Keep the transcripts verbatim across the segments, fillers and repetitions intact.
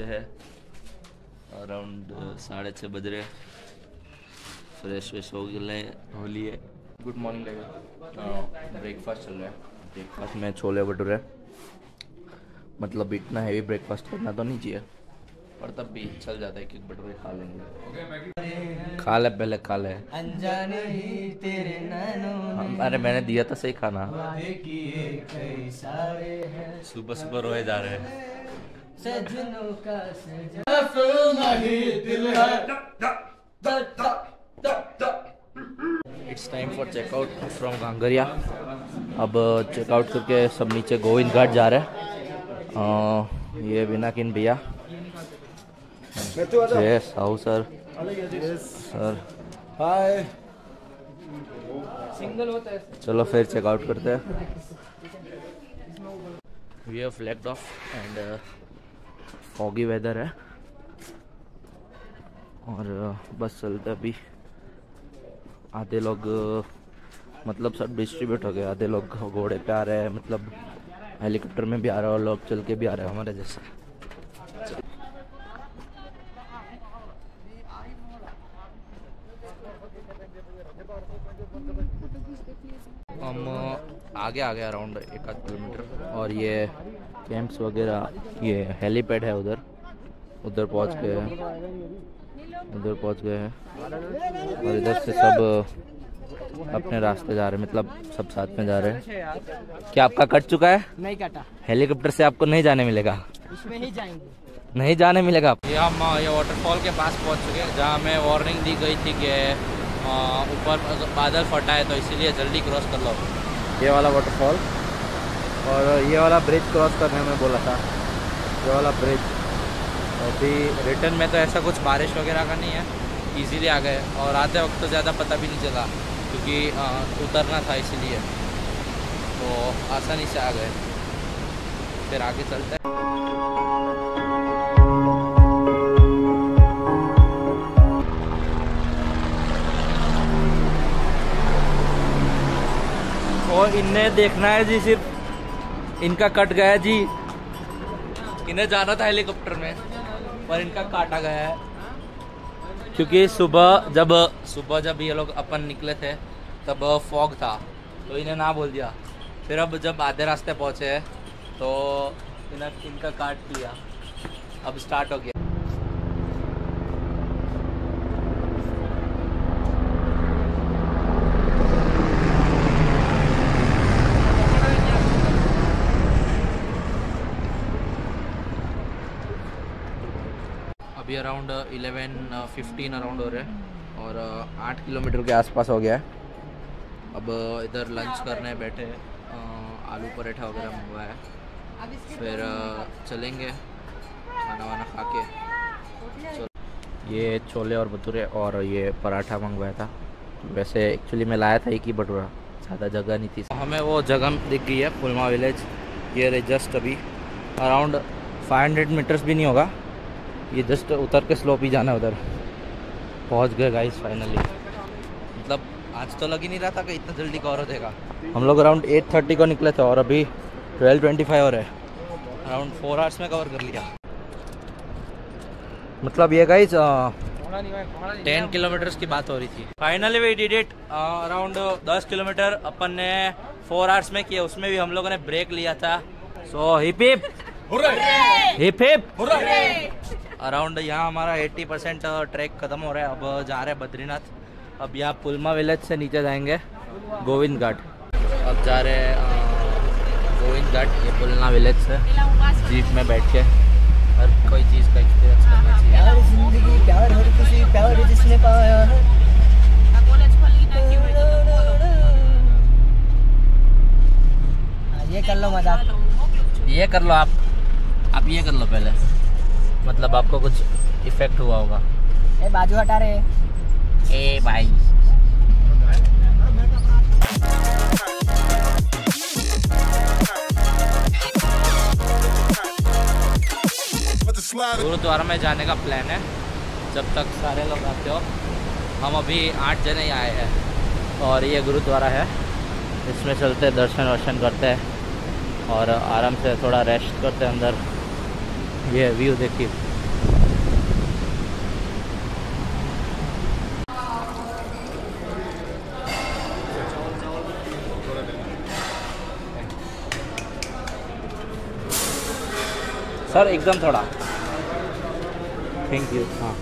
छः है, अराउंड साढ़े छः बज रहे। फ्रेश व्रेश हो गए, हो लिए। गुड मॉर्निंग लगेगा। ब्रेकफास्ट चल रहा है। ब्रेकफास्ट में छोले भटूरे, मतलब इतना हैवी ब्रेकफास्ट करना तो नहीं चाहिए, पर तब भी चल जाता है कि भटूरे खा लेंगे। खा ले पहले, खा ले। अनजाने ही तेरे नैनों, अरे मैंने दिया था सही खाना। सुबह सुबह रोए जा रहे हैं। सजनों का it's time for checkout from Ghangaria. अब चेकआउट करके सब नीचे गोविंद घाट जा रहे हैं। ये बिनाकिन भैया, Jai Sahu sir, sir hi. Single होता है। चलो फिर चेकआउट करते हैं। We have flagged off and foggy weather है और बस चलते अभी। आधे लोग मतलब सब डिस्ट्रीब्यूट हो गए, आधे लोग घोड़े पे आ रहे हैं, मतलब हेलीकॉप्टर में भी आ रहे हैं और लोग चल के भी आ रहे हैं हमारे जैसे। हम आगे आ गए अराउंड एक आध किलोमीटर और ये कैंप्स वगैरह, ये हेलीपैड है उधर, उधर पहुंच गए हैं, उधर पहुंच गए हैं और इधर से सब अपने रास्ते जा रहे हैं, मतलब सब साथ में जा रहे हैं। क्या आपका कट चुका है? नहीं कटा। हेलीकॉप्टर से आपको नहीं जाने मिलेगा, इसमें ही जाएंगे, नहीं जाने मिलेगा। ये हम ये वाटरफॉल के पास पहुंच चुके हैं, जहाँ हमें वार्निंग दी गई थी कि ऊपर बादल फटा है तो इसीलिए जल्दी क्रॉस कर लो। ये वाला वाटरफॉल और ये वाला ब्रिज क्रॉस करने में बोला था, ये वाला ब्रिज। अभी रिटर्न में तो ऐसा कुछ बारिश वगैरह का नहीं है, इजीली आ गए और आते वक्त तो ज़्यादा पता भी नहीं चला क्योंकि आ, उतरना था इसीलिए, तो आसानी से आ गए। फिर आगे चलते हैं। और इन्हें देखना है जी, सिर्फ इनका कट गया जी। इन्हें जाना था हेलीकॉप्टर में पर इनका काटा गया है क्योंकि सुबह जब सुबह जब ये लोग अपन निकले थे तब फॉग था तो इन्हें ना बोल दिया। फिर अब जब आधे रास्ते पहुँचे तो इन्हें इनका काट दिया। अब स्टार्ट हो गया। अभी अराउंड इलेवन फिफ्टीन अराउंड हो रहे हैं और आठ किलोमीटर के आसपास हो गया है। अब इधर लंच करने बैठे, आलू पराठा वगैरह मंगवाया है, फिर चलेंगे खाना वाना खा के। ये छोले और भटूरे और ये पराठा मंगवाया था। वैसे एक्चुअली मैं लाया था एक ही भटूरा, ज़्यादा जगह नहीं थी। हमें वो जगह दिख गई है, पुलमा विलेज। ये जस्ट अभी अराउंड फाइव हंड्रेड मीटर्स भी नहीं होगा, ये जस्ट उतर के स्लोप ही जाना है। उधर पहुंच गए गाइस फाइनली। मतलब आज तो लग ही नहीं रहा था कि इतना जल्दी कवर हो जाएगा। हम लोग अराउंड एट थर्टी को निकले थे और अभी ट्वेल्व ट्वेंटी फाइव हो रहे हैं। अराउंड फोर आवर्स में कवर कर लिया। मतलब ये गाइस टेन किलोमीटर्स की बात हो रही थी। Finally we did it. Around दस किलोमीटर अपन ने फोर आवर्स में किया, उसमें भी हम लोगों ने ब्रेक लिया था। So hip hip hip hip. Around यहाँ हमारा अस्सी परसेंट ट्रैक खत्म हो रहा है। अब जा रहे हैं बद्रीनाथ। अब यहाँ पुलमा विलेज से नीचे जाएंगे गोविंद घाट। अब जा रहे हैं गोविंद घाट, ये पुलना विलेज से जीप में बैठ के हर कोई चीज़ का एक्सपीरियंस करना चाहिए। प्यार जिंदगी, प्यार हर किसी, प्यार जिसने पाया है। ये कर लो मजाक, ये कर लो आप आप ये कर लो पहले, मतलब आपको कुछ इफेक्ट हुआ होगा। ए बाजू हटा रहे ए भाई। गुरुद्वारा में जाने का प्लान है जब तक सारे लोग आते हो। हम अभी आठ जने ही आए हैं और ये गुरुद्वारा है, इसमें चलते दर्शन वर्शन करते हैं और आराम से थोड़ा रेस्ट करते हैं अंदर। ये व्यू देखिए, सर एकदम थोड़ा, थैंक यू। हाँ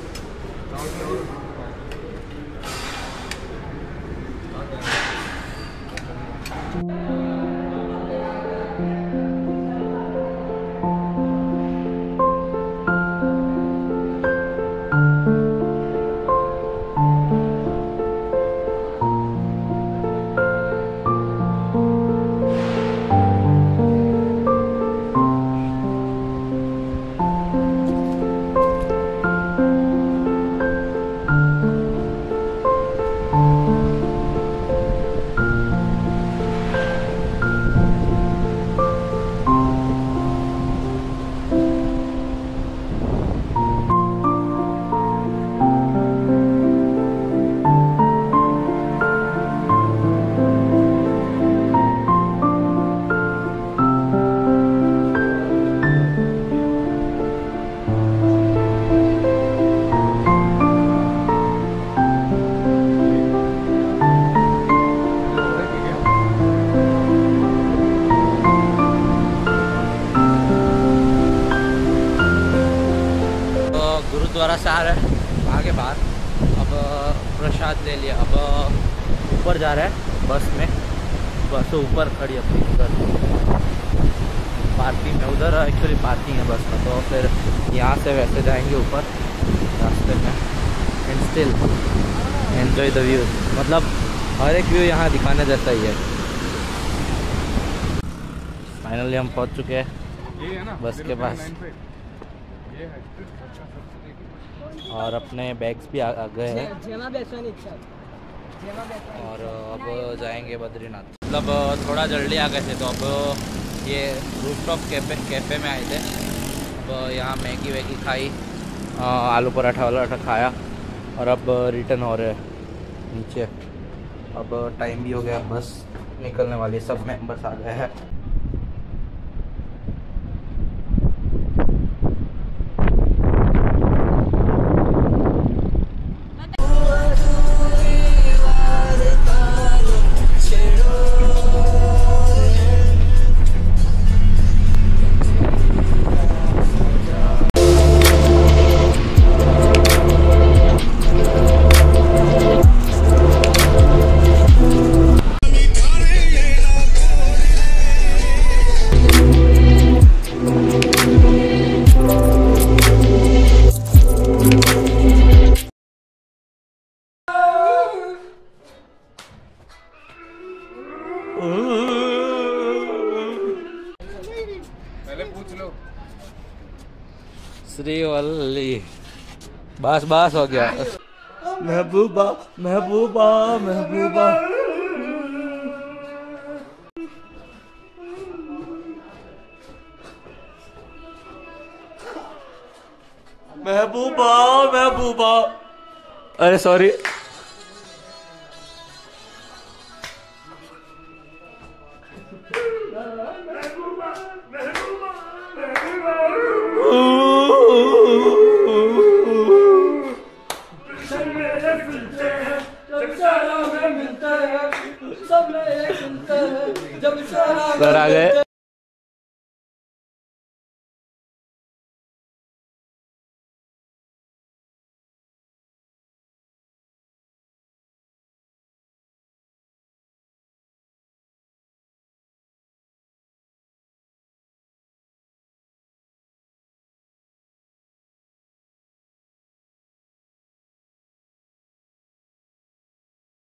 गुरुद्वारा से आ रहे हैं आगे बाहर। अब प्रसाद ले लिया, अब ऊपर जा रहा है बस में। बस ऊपर खड़ी अपनी उधर पार्किंग है, उधर एक्चुअली पार्किंग है बस में। तो फिर यहाँ से वैसे जाएंगे ऊपर रास्ते में। And still enjoy the view, मतलब हर एक व्यू यहाँ दिखाने जैसा ही है। फाइनली हम पहुँच चुके हैं बस के पास और अपने बैग्स भी आ, आ गए हैं और अब जाएंगे बद्रीनाथ। मतलब थोड़ा जल्दी आ गए थे तो अब ये रूफटॉप कैफे कैफ़े में आए थे। अब यहाँ मैगी वैगी खाई, आलू पराठा वाला खाया और अब रिटर्न हो रहे हैं नीचे। अब टाइम भी हो गया, बस निकलने वाली, सब मेंबर्स आ गए हैं। पहले पूछ लो। श्रीवल्ली, बस बस हो गया। महबूबा महबूबा महबूबा महबूबा महबूबा, अरे सॉरी। सर आ गए।